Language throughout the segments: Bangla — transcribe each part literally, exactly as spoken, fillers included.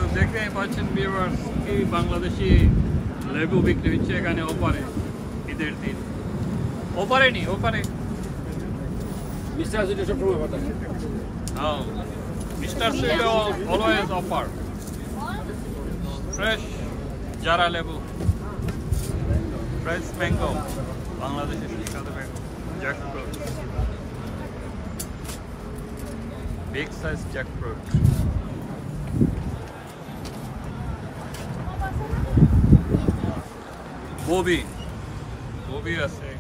দেখতে পাচ্ছেন ভিউয়ার্স কি বাংলাদেশি লেবু বিক্রি হচ্ছে এখানে ওপারে ঈদের দিন ওপারে নি ওপারে মিস্টার সুইট সবসময় কথা হ্যাঁ mister sweet always offer fresh জারা লেবু ফ্রেশ ম্যাঙ্গো বাংলাদেশের বিখ্যাত mango jackfruit big size jackfruit গোবি গোবি আছে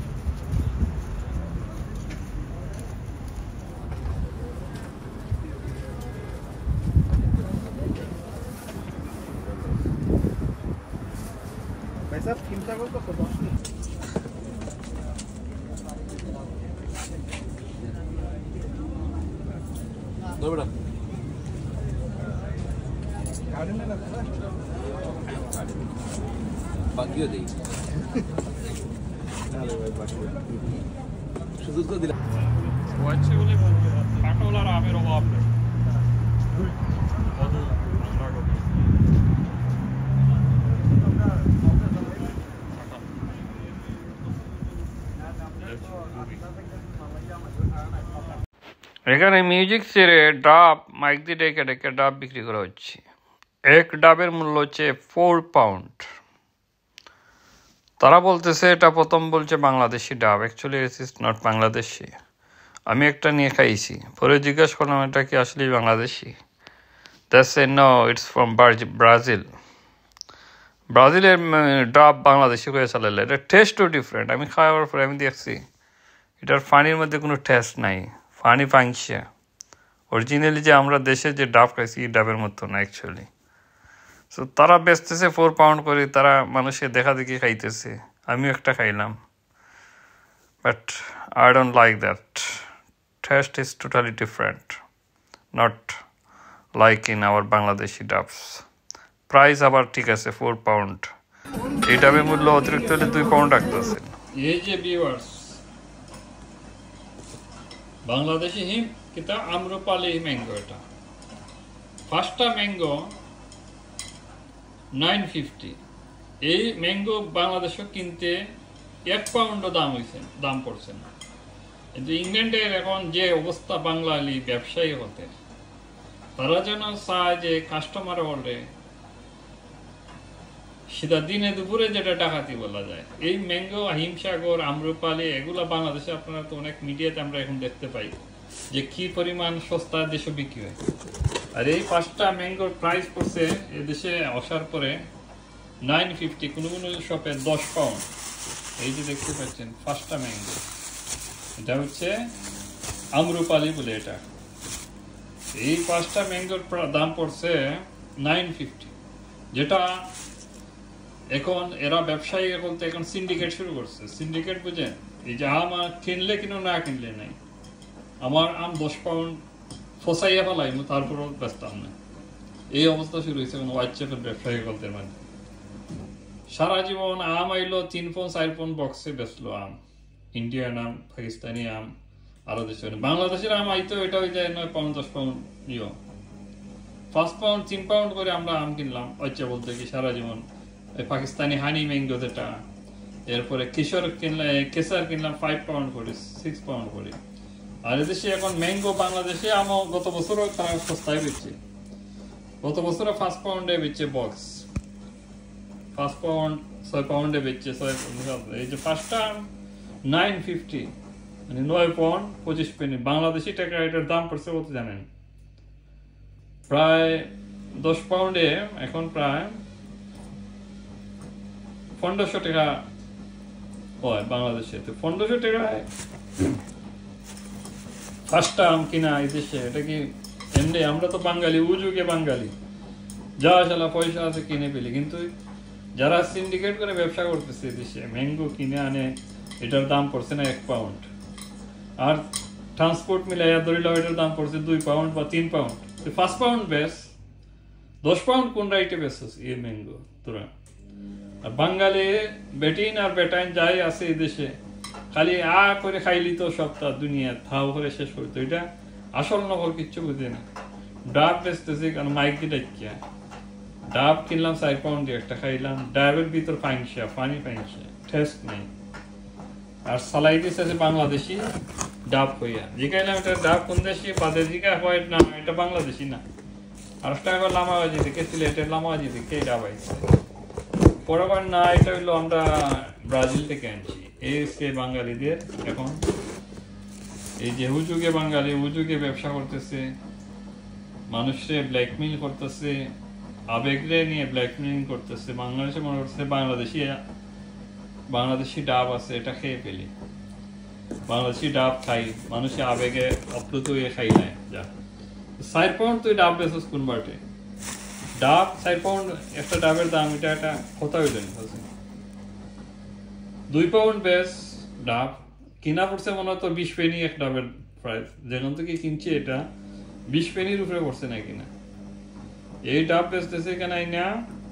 भाई साहब चिंता को तो दस दो बेटा गाड़ी में लगता है बाकियों देई अरे भाई बाकी শুধু তো দিলা হচ্ছে বলে কাঁঠাল আর আমের অভাব নেই কত আমরা করি এখানে মিউজিক ছেড়ে ডাব মাইক দিয়ে ডেকে ডেকে ডাব বিক্রি করা হচ্ছে এক ডাবের মূল্য হচ্ছে ফোর পাউন্ড তারা বলতেছে এটা প্রথম বলছে বাংলাদেশি ডাব actually it is not Bangladeshi আমি একটা নিয়ে খাইছি পরে জিজ্ঞাসা করলাম এটা কি আসলেই Bangladeshi that's a no it's from Brazil ব্রাজিলের ডাব বাংলাদেশি করে চালালে এটা টেস্টও ডিফারেন্ট আমি খাওয়ার পরে আমি দেখছি এটার পানির মধ্যে কোনো টেস্ট নাই পানি পাংশা অরিজিনালি যে আমরা দেশে যে ডাব খাইছি এই ডাবের মতো না অ্যাকচুয়ালি সো তারা বেচতেছে ফোর পাউন্ড করে তারা মানুষকে দেখা দেখি খাইতেছে আমিও একটা খাইলাম but I don't like that taste is totally different not like in our Bangladeshi ডাবস প্রাইস আবার ঠিক আছে ফোর পাউন্ড এই ডাবের মূল্য অতিরিক্ত হলে দুই পাউন্ড রাখতেছে এই যে ভিউয়ার্স বাংলাদেশি হিম কিতা আম্রপালি ম্যাঙ্গো এটা পাঁচটা ম্যাঙ্গো নাইন ফিফটি এই ম্যাঙ্গো বাংলাদেশে কিনতে এক পাউন্ডও দাম হয়েছে দাম পড়ছে না কিন্তু ইংল্যান্ডের এখন যে অবস্থা বাঙালি ব্যবসায়ী হতে তারা যেন চায় যে কাস্টমার হলে সেটা দিনে দুপুরে যেটা ডাকাতি বলা যায় এই ম্যাঙ্গো হিমসাগর আম্রপালি এগুলা বাংলাদেশে আপনারা তো অনেক মিডিয়াতে আমরা এখন দেখতে পাই যে কি পরিমাণ সস্তা দেশে বিক্রি হয় আর এই পাঁচটা ম্যাঙ্গোর প্রাইস পড়ছে এদেশে আসার পরে নাইন ফিফটি কোনো কোনো শপে দশ পাউন্ড এই যে দেখতে পাচ্ছেন পাঁচটা ম্যাঙ্গো এটা হচ্ছে আম্রপালি বলে এটা এই পাঁচটা ম্যাঙ্গোর দাম পড়ছে নাইন ফিফটি যেটা এখন এরা ব্যবসায়ী বলতে এখন সিন্ডিকেট শুরু করছে সিন্ডিকেট বুঝেন এই যে আম কিনলে কিনো না কিনলে নাই আমার আম দশ পাউন্ড ফসাইয়া ফেলাইম তারপরও বেচতাম না এই অবস্থা শুরু হয়েছে এখন হোয়াইট চেপের ব্যবসায়ী বলতে মানে সারা জীবন আম আইলো তিন পাউন্ড চার পাউন্ড বক্সে বেচলো আম ইন্ডিয়ান আম পাকিস্তানি আম আরো দেশে বাংলাদেশের আম আইতো এটা হয়ে যায় নয় পাউন্ড দশ পাউন্ড ইয়ে পাঁচ পাউন্ড তিন পাউন্ড করে আমরা আম কিনলাম হোয়াইট বলতে কি সারা জীবন পাকিস্তানি হানি ম্যাঙ্গো যেটা এরপরে কিশোর কিনলে কেসার কিনলাম ফাইভ পাউন্ড করে সিক্স পাউন্ড করে আর এদেশে এখন ম্যাঙ্গো বাংলাদেশে আমও গত বছরও তারা সস্তায় বেচছে গত বছর পাঁচ পাউন্ডে বেচছে বক্স পাঁচ পাউন্ড ছয় পাউন্ডে বেচছে ছয় এই যে পাঁচটা নাইন ফিফটি মানে নয় পাউন্ড পঁচিশ পেনি বাংলাদেশি টাকা এটার দাম পড়ছে কত জানেন প্রায় দশ পাউন্ডে এখন প্রায় পনেরোশো টাকা হয় বাংলাদেশে তো পনেরোশো টাকায় পাঁচটা আম কিনা এই দেশে এটা কি এমনি আমরা তো বাঙালি উজুগে বাঙালি যা আসলে পয়সা আছে কিনে পেলি কিন্তু যারা সিন্ডিকেট করে ব্যবসা করতেছে দেশে ম্যাঙ্গো কিনে আনে এটার দাম পড়ছে না এক পাউন্ড আর ট্রান্সপোর্ট মিলাইয়া ধরিলাম এটার দাম পড়ছে দুই পাউন্ড বা তিন পাউন্ড পাঁচ পাউন্ড বেশ দশ পাউন্ড কোন রাইটে বেশ এই ম্যাঙ্গো তোরা আর বাঙালি বেটিন আর বেটাইন যাই আছে এই দেশে খালি আ করে খাইলি তো সপ্তাহ দুনিয়া থাও করে শেষ করতো এটা আসল নকল কিচ্ছু বুঝে না ডাব বেচতেছি কারণ মাইক দিয়ে ডাকিয়া ডাব কিনলাম চার পাউন্ড দিয়ে একটা খাইলাম, ডাবের ভিতর পাইনসা পানি পাইনসা টেস্ট নেই। আর সালাই দিচ্ছে বাংলাদেশি ডাব হইয়া, জিগাইলাম এটা ডাব কোন দেশি, বাদে জিগা হয় না এটা বাংলাদেশি না। আর একটা লামাবাজি থেকে সিলেটের লামাবাজি থেকে ডাব আইছে, পরবার না এটা হইলো আমরা ব্রাজিল থেকে আনছি। এই হচ্ছে বাঙালিদের এখন এই যে হুজুগে বাঙালি হুজুগে ব্যবসা করতেছে, মানুষে ব্ল্যাকমেইল করতেছে, আবেগরে নিয়ে ব্ল্যাকমেইল করতেছে। বাংলাদেশে মনে করছে বাংলাদেশি বাংলাদেশি ডাব আছে এটা খেয়ে ফেলি, বাংলাদেশি ডাব খাই, মানুষে আবেগে অপ্লুত হয়ে খাই না। যা চার পাউন্ড তুই ডাব বেচস কোন বাটে, ডাব চার পাউন্ড একটা ডাবের দাম, এটা একটা কথা হইলেন দুই পাউন্ড বেশ ডাব কিনা পড়ছে মনে হয় তো বিশ পেনি এক ডাবের প্রাইস, যেখান থেকে কিনছি এটা বিশ পেনির উপরে পড়ছে না কিনা। এই ডাব বেচতেছে কেন না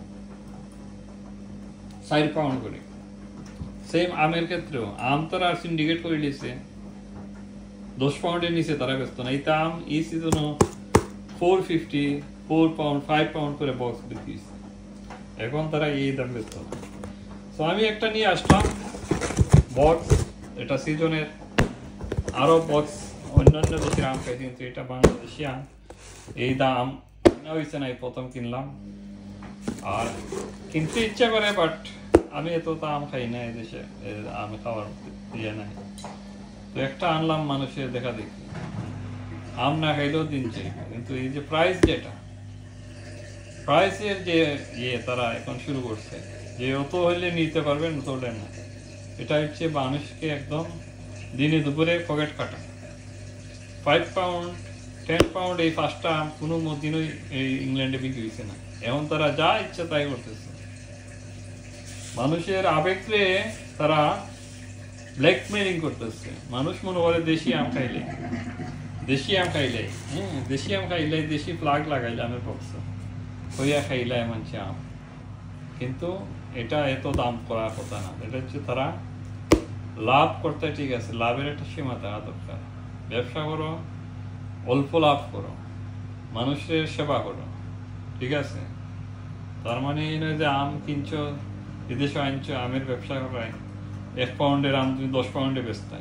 চার পাউন্ড করে। সেম আমের ক্ষেত্রেও আম তারা সিন্ডিকেট করে দিয়েছে, দশ পাউন্ডের নিচে তারা ব্যস্ত না। এই আম এই সিজনও four fifty four pound five pound করে বক্স বিক্রি, এখন তারা এই দাম ব্যস্ত না। তো আমি একটা নিয়ে আসলাম বক্স, এটা সিজনের আরো বক্স অন্যান্য দেশের আম খাইছি, কিন্তু এটা বাংলাদেশি আম। এই দাম কিনা হয়েছে না, প্রথম কিনলাম। আর কিনতে ইচ্ছা করে, বাট আমি এত তো আম খাই না, এই দেশে আম খাওয়ার ইয়ে নাই। তো একটা আনলাম মানুষের দেখা দেখি, আম না খাইলেও দিন চাই। কিন্তু এই যে প্রাইস, যেটা প্রাইসের যে ইয়ে তারা এখন শুরু করছে যে অত হইলে নিতে পারবেন, অত হলে না। এটা হচ্ছে মানুষকে একদম দিনে দুপুরে পকেট কাটা। ফাইভ পাউন্ড টেন পাউন্ড এই পাঁচটা আম কোনো দিনই এই ইংল্যান্ডে বিক্রি হয়েছে না। এখন তারা যা ইচ্ছা তাই করতেছে, মানুষের আবেগকে তারা ব্ল্যাকমেইলিং করতেছে। মানুষ মনে করে দেশি আম খাইলে দেশি আম খাইলে হ্যাঁ দেশি আম খাইলে দেশি ফ্লাগ লাগাইলে আমের পক্ষ হইয়া খাইলে মানছে আম, কিন্তু এটা এত দাম করার কথা না। এটা হচ্ছে তারা লাভ করতে, ঠিক আছে, লাভের একটা সীমা থাকা দরকার। ব্যবসা করো, অল্প লাভ করো, মানুষের সেবা করো, ঠিক আছে। তার মানে এই নয় যে আম কিনছো বিদেশে আনছো, আমের ব্যবসা করায় এক পাউন্ডের আম তুমি দশ পাউন্ডে বেচতে।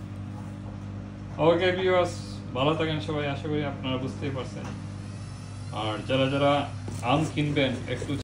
ওকে ভিউয়ার্স, ভালো থাকেন সবাই, আশা করি আপনারা বুঝতেই পারছেন। আর যারা যারা আম কিনবেন একটু